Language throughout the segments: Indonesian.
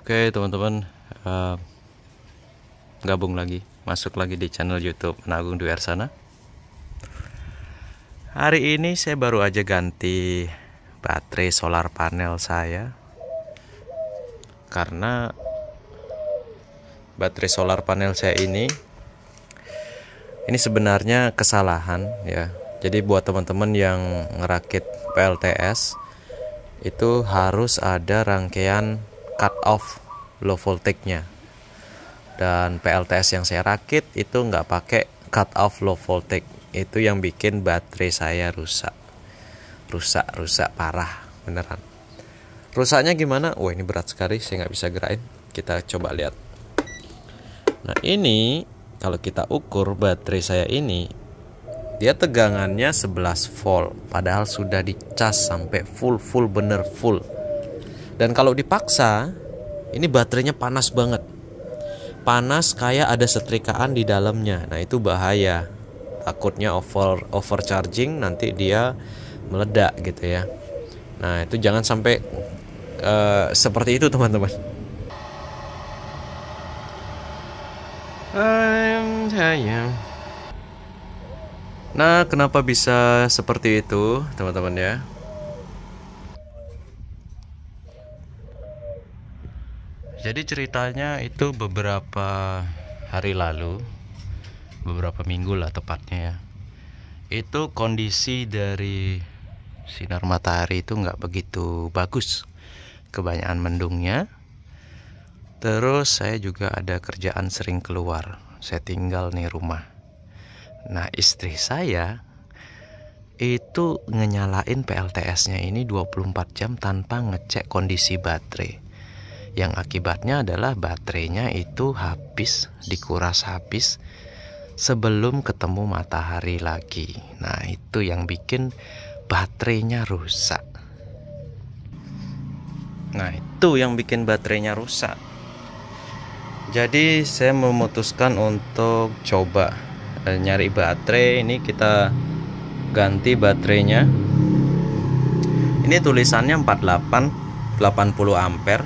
Oke teman-teman, gabung lagi, masuk lagi di channel YouTube Agung Dwi Arsana. Hari ini saya baru aja ganti baterai solar panel saya, karena baterai solar panel saya ini sebenarnya kesalahan ya. Jadi buat teman-teman yang ngerakit PLTS itu harus ada rangkaian cut off low voltage-nya, dan PLTS yang saya rakit itu nggak pakai cut off low voltage. Itu yang bikin baterai saya rusak parah beneran. Rusaknya gimana? Wah, ini berat sekali, saya nggak bisa gerakin. Kita coba lihat. Nah, ini kalau kita ukur baterai saya ini, dia tegangannya 11 volt, padahal sudah dicas sampai full bener full. Dan kalau dipaksa, ini baterainya panas banget. Panas kayak ada setrikaan di dalamnya. Nah, itu bahaya. Takutnya overcharging, nanti dia meledak gitu ya. Nah, itu jangan sampai seperti itu, teman-teman. Nah, kenapa bisa seperti itu, teman-teman ya? Jadi ceritanya itu beberapa hari lalu, beberapa minggu lah tepatnya ya. Itu kondisi dari sinar matahari itu nggak begitu bagus, kebanyakan mendungnya. Terus saya juga ada kerjaan sering keluar, saya tinggal nih rumah. Nah, istri saya itu ngenyalain PLTS-nya ini 24 jam tanpa ngecek kondisi baterai. Yang akibatnya adalah baterainya itu dikuras habis sebelum ketemu matahari lagi. Nah, itu yang bikin baterainya rusak. Jadi saya memutuskan untuk coba nyari baterai. Ini kita ganti baterainya. Ini tulisannya 80 ampere.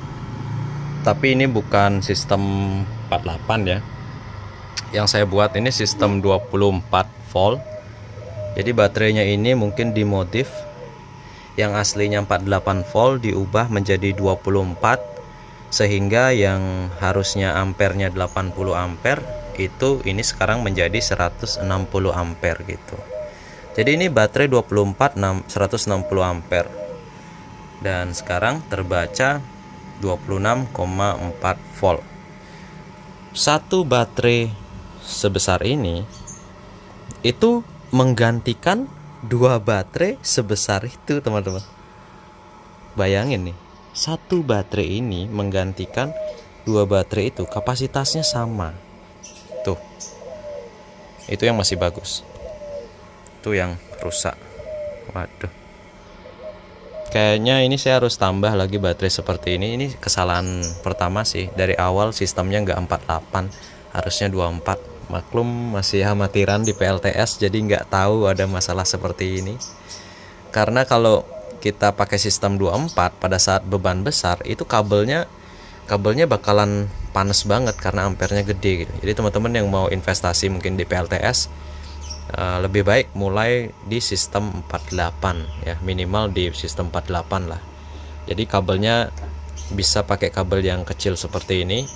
Tapi ini bukan sistem 48 ya. Yang saya buat ini sistem 24 volt. Jadi baterainya ini mungkin dimodif. Yang aslinya 48 volt diubah menjadi 24, sehingga yang harusnya ampernya 80 ampere itu ini sekarang menjadi 160 ampere gitu. Jadi ini baterai 24 160 ampere. Dan sekarang terbaca 26,4 volt. Satu baterai sebesar ini itu menggantikan dua baterai sebesar itu, teman-teman. Bayangin nih, satu baterai ini menggantikan dua baterai itu, kapasitasnya sama. Tuh, itu yang masih bagus, itu yang rusak. Waduh, kayaknya ini saya harus tambah lagi baterai seperti ini. Ini kesalahan pertama sih. Dari awal sistemnya nggak 48, harusnya 24. Maklum masih amatiran di PLTS, jadi nggak tahu ada masalah seperti ini. Karena kalau kita pakai sistem 24 pada saat beban besar, itu kabelnya bakalan panas banget karena ampernya gede gitu. Jadi teman-teman yang mau investasi mungkin di PLTS, lebih baik mulai di sistem 48 ya, minimal di sistem 48 lah. Jadi kabelnya bisa pakai kabel yang kecil seperti ini,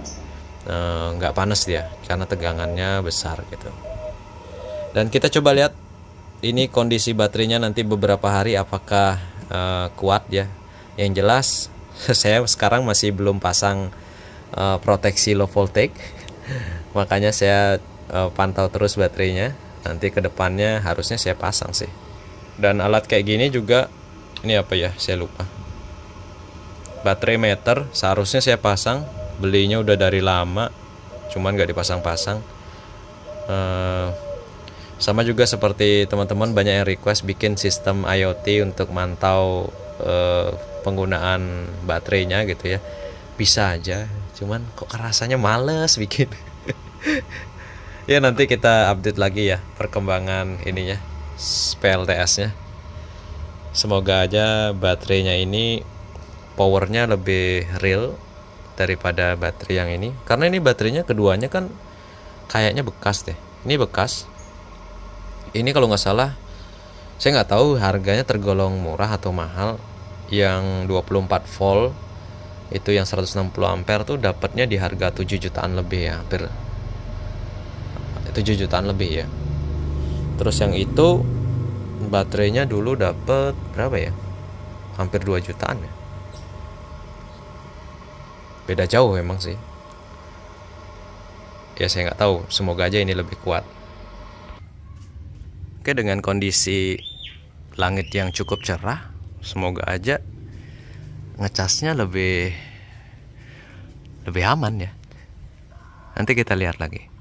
nggak panas dia karena tegangannya besar gitu. Dan kita coba lihat ini kondisi baterainya nanti beberapa hari apakah kuat ya. Yang jelas saya sekarang masih belum pasang proteksi low voltage, makanya saya pantau terus baterainya. Nanti kedepannya harusnya saya pasang sih. Dan alat kayak gini juga, ini apa ya, saya lupa. Baterai meter seharusnya saya pasang. Belinya udah dari lama, cuman gak dipasang-pasang. Sama juga seperti teman-teman banyak yang request bikin sistem IoT untuk mantau penggunaan baterainya gitu ya. Bisa aja, cuman kok rasanya males bikin. Ya, nanti kita update lagi ya perkembangan ininya, PLTS-nya. Semoga aja baterainya ini powernya lebih real, daripada baterai yang ini, karena ini baterainya keduanya kan kayaknya bekas deh. Ini bekas. Ini kalau nggak salah, saya nggak tahu harganya tergolong murah atau mahal. Yang 24 volt itu yang 160 ampere tuh dapatnya di harga 7 jutaan lebih ya, hampir 7 jutaan lebih ya. Terus yang itu baterainya dulu dapat berapa ya, hampir 2 jutaan ya. Beda jauh emang sih ya, saya nggak tahu, semoga aja ini lebih kuat. Oke, dengan kondisi langit yang cukup cerah, semoga aja ngecasnya lebih aman ya. Nanti kita lihat lagi.